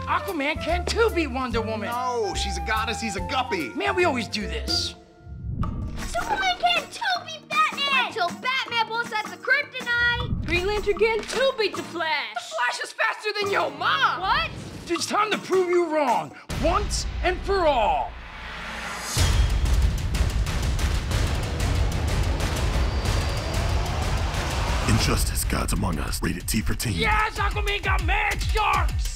Aquaman can too beat Wonder Woman. No, she's a goddess, he's a guppy. Man, we always do this. Superman can too beat Batman! Until Batman blows out the kryptonite! Green Lantern can too beat the Flash! The Flash is faster than your mom! What? It's time to prove you wrong, once and for all. Injustice, Gods Among Us, rated T for teen. Yes, Aquaman got mad sharks!